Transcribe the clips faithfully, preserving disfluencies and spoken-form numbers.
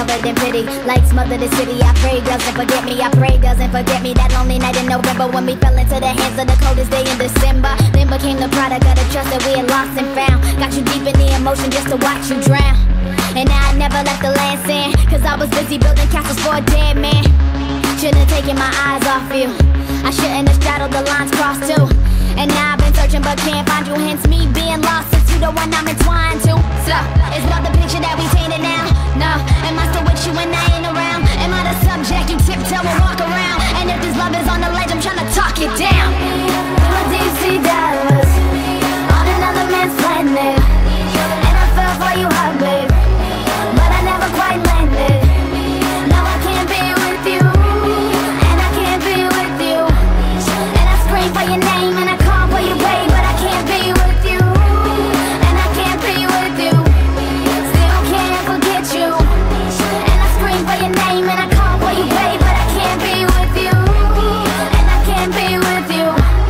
covered in pity, like smother the city. I pray doesn't forget me, I pray doesn't forget me. That lonely night in November when we fell into the hands of the coldest day in December. Then became the product of the trust that we had lost and found. Got you deep in the emotion just to watch you drown. And now I never left the land sand, cause I was busy building castles for a dead man. Shouldn't have taken my eyes off you, I shouldn't have straddled the lines crossed too. And now I've been searching but can't find you, hence me being lost since you the one I'm entwined to. So, it's not the picture that we painted now. No, am I still with you when I ain't around? Am I the subject you tiptoe and walk around? And if this love is on the ledge, I'm trying to talk it down. My deep sea divers on another man's planet, and I fell for you hard, babe, but I never quite landed. Now I can't be with you, and I can't be with you, and I scream for your name and I call for you, babe, but I can't be with you, and I can't be with you. Still can't forget you, and I scream for your name and I call for you, babe, but I can't be with you, and I can't be with you,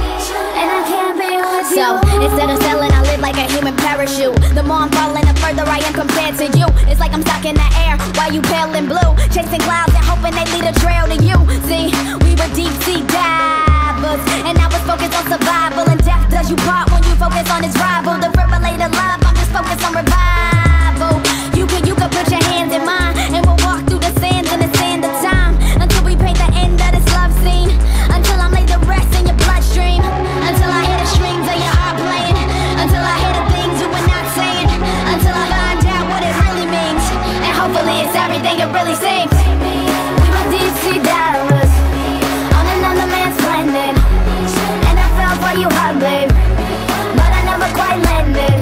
and I can't be with you. So, instead of selling, I live like a human parachute. The more I'm falling, the further I am compared to you. It's like I'm stuck in the air while you pale and blue, chasing clouds and hoping they lead a trail to you. See, we were deep sea divers, and I was focused on survival, and death does you part when you focus on its rival. The defibrillator love, I'm just focused on revival. You can, you can put your hands in mine, and we'll walk through the sands in the sand of time, until we paint the end of this love scene, until I'm laid to rest in your bloodstream, until I hear the strings of your heart playing, until I hear the things you were not saying, until I find out what it really means, and hopefully it's everything it really seems. We were deep sea divers on another man's planet, and I fell for you hard, babe, but I never quite landed.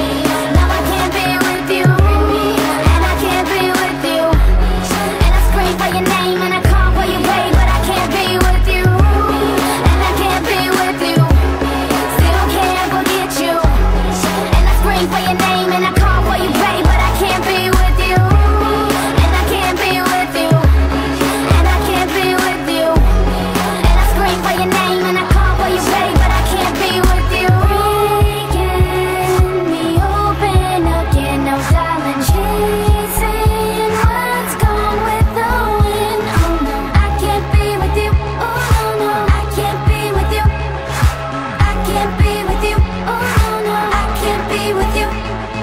Now I can't be with you, and I can't be with you, and I scream for your name and I call for you, babe, but I can't be with you, and I can't be with you. Still can't forget you, and I scream for your name and I call for you, babe, but I can't be with you, and I can't be with you, and I can't be with you, and I scream for your name and I call for you, babe, but I can't be with you. Breaking me open again, no darling, chasing what's gone with the wind. Oh no, I can't be with you. Oh no, no, I can't be with you. I can't be with you. Oh no, no, I can't be with you.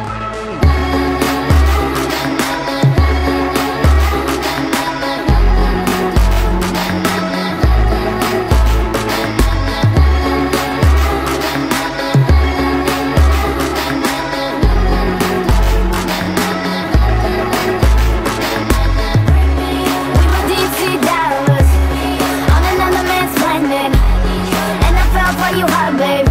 We were deep sea divers on another man's planet, and I fell for you hard, babe,